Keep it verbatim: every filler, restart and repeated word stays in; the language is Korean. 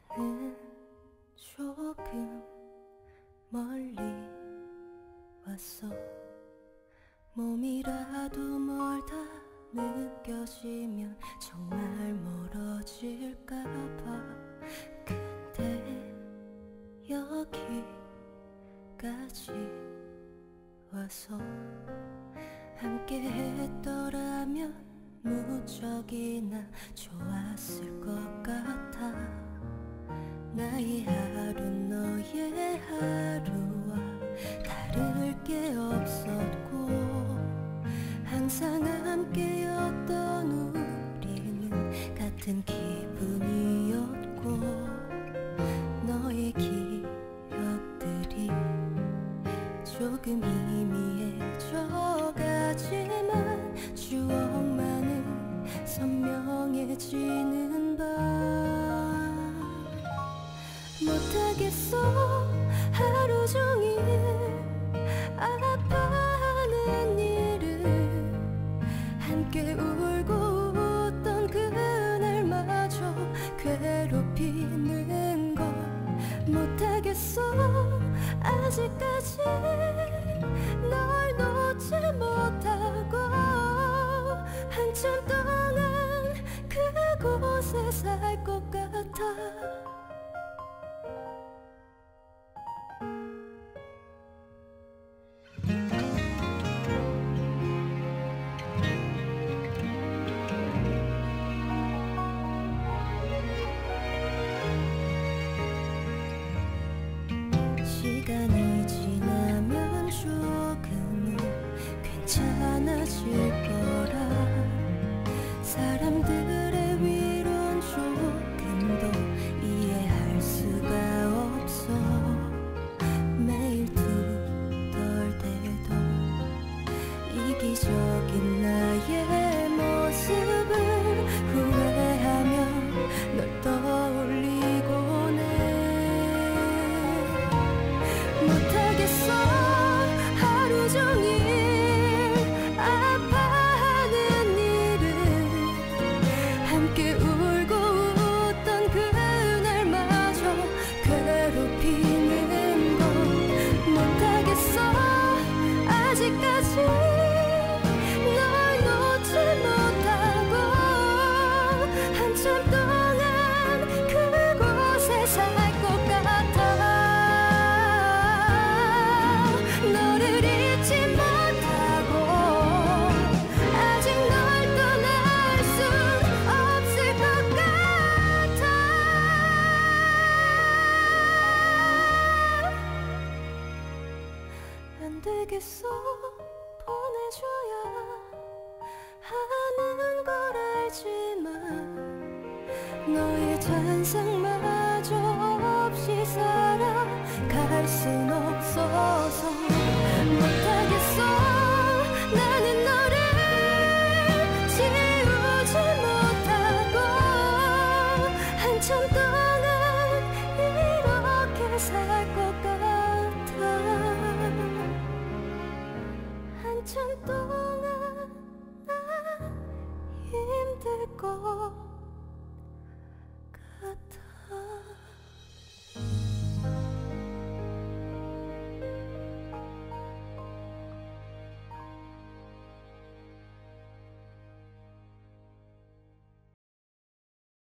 은 조금 멀리 왔어. 몸이라도 멀다 느껴지면 정말 멀어질까봐. 근데 여기까지 와서 함께 했더라면 무척이나 좋았을 것 같아. 나의 하루 너의 하루와 다를 게 없었고, 항상 함께였던 우리는 같은 기분이었고, 너의 기억들이 조금 희미해져가지만 추억만은 선명해지는 밤. 못하겠어 하루 종일 아파하는 일을, 함께 울고 웃던 그날마저 괴롭히는 걸. 못하겠어 아직까지 널 놓지 못하고, 한참 동안 그곳에 살 것 같아. 시간이 지나면 조금은 괜찮아질 거라. 사람들의 위로는 조금 더 이해할 수가 없어. 매일 투덜대던 이기적인 나의 모습을 후회하며 널 떠올리곤 해. 못하겠어 하루 종일 아파하는 일을, 함께 울고 웃던 그날마저 괴롭히는 걸. 못하겠어 아직까지 널 놓지 못하고, 한참 동안 그곳에 살 것 같아. 너를 잊지 못하고 아직 널 떠날 순 없을 것 같아. 안 되겠어 보내줘야 하는 걸 알지만, 너의 잔상마저 없이 살아갈 순 없어서. 못하겠어 나는 너를 지우지 못하고, 한참 동안 이렇게 살 것 같아. 한참 동안 나 힘들 것 같아.